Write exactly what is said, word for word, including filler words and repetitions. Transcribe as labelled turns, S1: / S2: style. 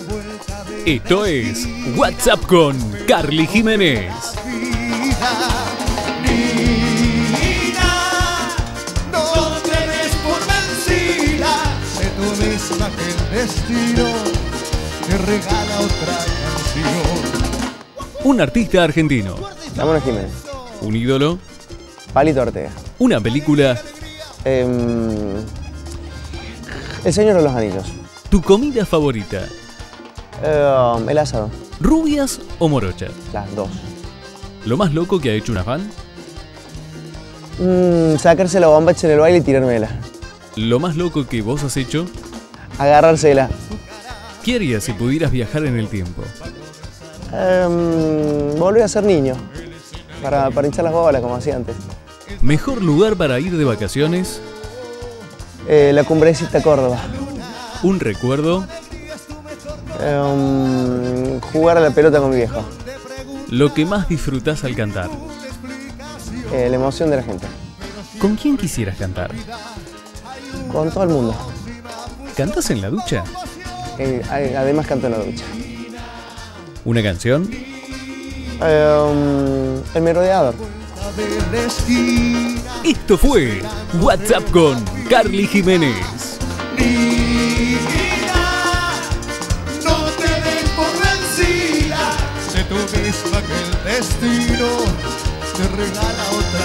S1: Esto es WhatsApp con Carly Jiménez.
S2: No te des por vencida, sé tú misma que el destino te regala otra canción.
S1: Un artista argentino.
S3: La Mona Jiménez.
S1: Un ídolo.
S3: Palito Ortega.
S1: Una película.
S3: Eh, el Señor de los Anillos.
S1: Tu comida favorita.
S3: Eh, el asado.
S1: ¿Rubias o morochas?
S3: Las dos.
S1: ¿Lo más loco que ha hecho una fan?
S3: Mm, sacarse la bombacha en el baile y tirármela.
S1: ¿Lo más loco que vos has hecho?
S3: Agarrársela.
S1: ¿Qué harías si pudieras viajar en el tiempo?
S3: Eh, volver a ser niño. Para, para hinchar las bolas como hacía antes.
S1: ¿Mejor lugar para ir de vacaciones?
S3: Eh, la Cumbrecita Córdoba.
S1: ¿Un recuerdo?
S3: Eh, jugar a la pelota con mi viejo.
S1: ¿Lo que más disfrutás al cantar?
S3: Eh, la emoción de la gente.
S1: ¿Con quién quisieras cantar?
S3: Con todo el mundo.
S1: ¿Cantás en la ducha?
S3: Eh, además canto en la ducha.
S1: ¿Una canción?
S3: Eh, el merodeador.
S1: Esto fue WhatsApp con Carly Jiménez.
S2: No te des por vencida, sé tú misma que el destino te regala otra